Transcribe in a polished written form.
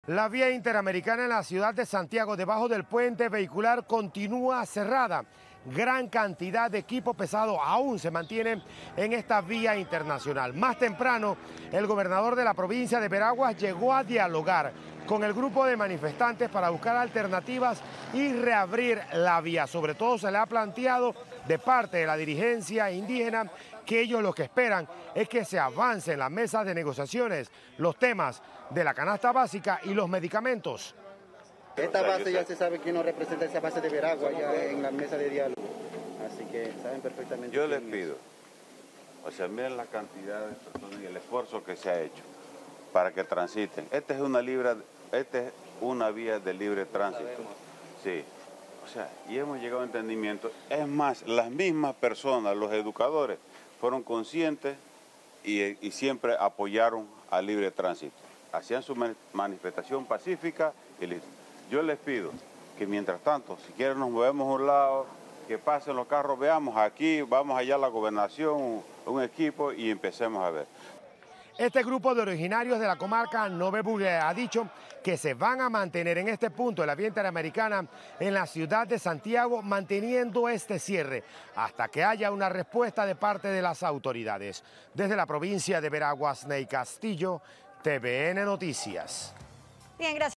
La vía interamericana en la ciudad de Santiago, debajo del puente vehicular, continúa cerrada. Gran cantidad de equipo pesado aún se mantiene en esta vía internacional. Más temprano, el gobernador de la provincia de Veraguas llegó a dialogar con el grupo de manifestantes para buscar alternativas y reabrir la vía. Sobre todo se le ha planteado de parte de la dirigencia indígena que ellos lo que esperan es que se avance en la mesa de negociaciones los temas de la canasta básica y los medicamentos. Esta base ya se sabe quién nos representa, esa base de Veraguas ya en la mesa de diálogo, así que saben perfectamente. Yo les pido, miren la cantidad de personas y el esfuerzo que se ha hecho para que transiten. Esta es una vía de libre tránsito. Sí, y hemos llegado a entendimiento. Es más, las mismas personas, los educadores, fueron conscientes y siempre apoyaron al libre tránsito. Hacían su manifestación pacífica y listo. Yo les pido que mientras tanto, si quieren nos movemos a un lado, que pasen los carros, veamos aquí, vamos allá a la gobernación, un equipo y empecemos a ver. Este grupo de originarios de la comarca Nové Bugre ha dicho que se van a mantener en este punto de la vía interamericana en la ciudad de Santiago, manteniendo este cierre hasta que haya una respuesta de parte de las autoridades. Desde la provincia de Veraguas, Ney Castillo, TVN Noticias. Bien, gracias.